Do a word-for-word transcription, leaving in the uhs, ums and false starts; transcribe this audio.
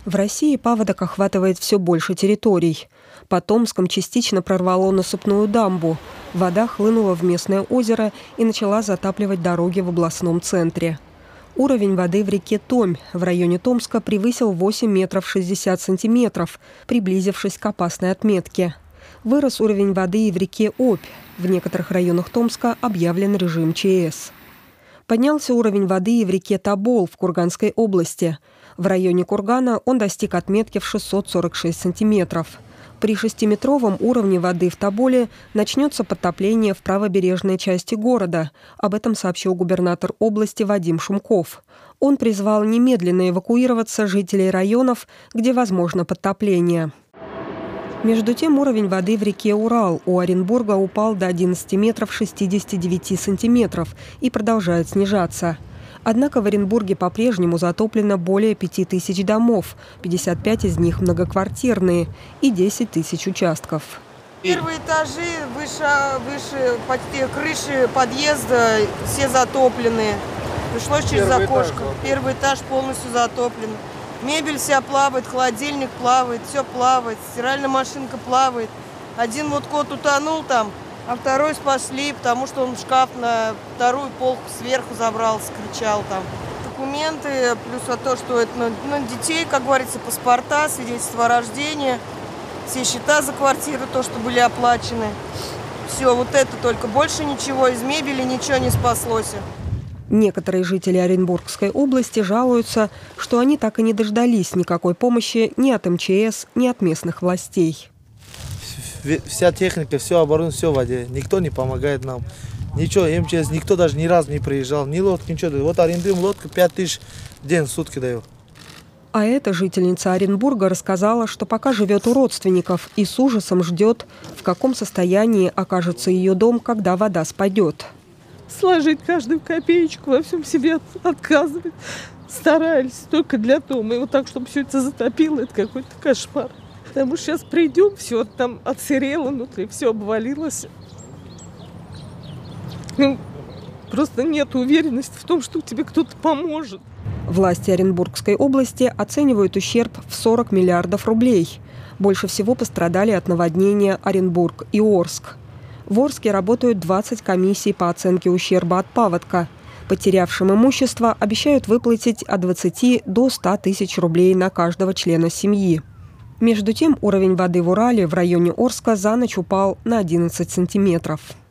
В России паводок охватывает все больше территорий. Под Томском частично прорвало насыпную дамбу. Вода хлынула в местное озеро и начала затапливать дороги в областном центре. Уровень воды в реке Томь в районе Томска превысил восемь метров шестьдесят сантиметров, приблизившись к опасной отметке. Вырос уровень воды и в реке Обь. В некоторых районах Томска объявлен режим ЧС. Поднялся уровень воды и в реке Тобол в Курганской области. В районе Кургана он достиг отметки в шестьсот сорок шесть сантиметров. При шестиметровом уровне воды в Тоболе начнется подтопление в правобережной части города. Об этом сообщил губернатор области Вадим Шумков. Он призвал немедленно эвакуироваться жителей районов, где возможно подтопление. Между тем, уровень воды в реке Урал у Оренбурга упал до одиннадцати метров шестидесяти девяти сантиметров и продолжает снижаться. Однако в Оренбурге по-прежнему затоплено более пяти тысяч домов, пятьдесят пять из них многоквартирные и десять тысяч участков. Первые этажи, выше, выше почти крыши подъезда, все затоплены. Пришлось через Первый окошко. Этаж, Первый этаж полностью затоплен. Мебель вся плавает, холодильник плавает, все плавает, стиральная машинка плавает. Один вот кот утонул там, а второй спасли, потому что он в шкаф на вторую полку сверху забрался, кричал там. Документы, плюс то, что это на, на детей, как говорится, паспорта, свидетельство о рождении, все счета за квартиру, то, что были оплачены. Все, вот это только, больше ничего, из мебели ничего не спаслось. Некоторые жители Оренбургской области жалуются, что они так и не дождались никакой помощи ни от эм че эс, ни от местных властей. Вся техника, все оборудование, все в воде. Никто не помогает нам. Ничего, эм че эс, никто даже ни разу не приезжал. Ни лодки, ничего. Вот арендуем лодку, пять тысяч в день, в сутки даю. А эта жительница Оренбурга рассказала, что пока живет у родственников и с ужасом ждет, в каком состоянии окажется ее дом, когда вода спадет. Сложить каждую копеечку, во всем себе отказывать. Старались только для дома. И вот так, чтобы все это затопило, это какой-то кошмар. Потому что сейчас придем, все там отсырело внутри, все обвалилось. Ну, просто нет уверенности в том, что тебе кто-то поможет. Власти Оренбургской области оценивают ущерб в сорок миллиардов рублей. Больше всего пострадали от наводнения Оренбург и Орск. В Орске работают двадцать комиссий по оценке ущерба от паводка. Потерявшим имущество обещают выплатить от двадцати до ста тысяч рублей на каждого члена семьи. Между тем, уровень воды в Урале в районе Орска за ночь упал на одиннадцать сантиметров.